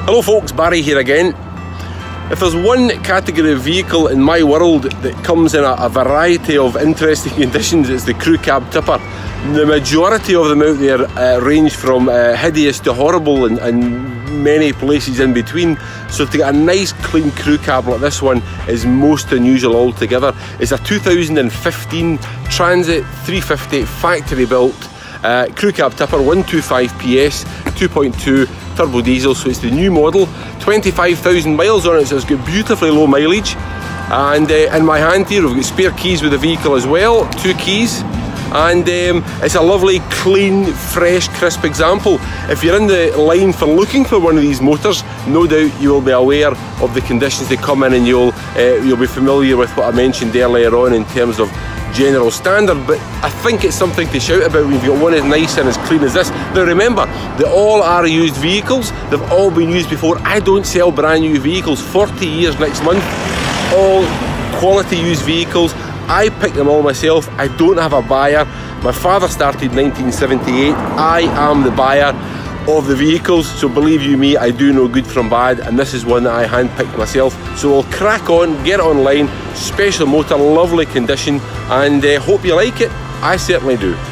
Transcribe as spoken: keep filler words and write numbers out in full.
Hello folks, Barry here again. If there's one category of vehicle in my world that comes in a, a variety of interesting conditions, it's the crew cab tipper. The majority of them out there uh, range from uh, hideous to horrible and, and many places in between. So to get a nice clean crew cab like this one is most unusual altogether. It's a two thousand fifteen Transit three fifty factory built uh, crew cab tipper, one twenty-five P S, two point two turbo diesel, so it's the new model, twenty-five thousand miles on it, so it's got beautifully low mileage. And uh, in my hand here we've got spare keys with the vehicle as well, two keys. And um, it's a lovely, clean, fresh, crisp example. If you're in the line for looking for one of these motors, no doubt you will be aware of the conditions they come in, and you'll uh, you'll be familiar with what I mentioned earlier on in terms of general standard. But I think it's something to shout about when you've got one as nice and as clean as this. Now remember, they all are used vehicles. They've all been used before. I don't sell brand new vehicles. forty years next month, all quality used vehicles. I pick them all myself. I don't have a buyer. My father started in nineteen seventy-eight. I am the buyer of the vehicles, so believe you me, I do know good from bad, and this is one that I handpicked myself. So we'll crack on, get it online. Special motor, lovely condition, and uh, hope you like it. I certainly do.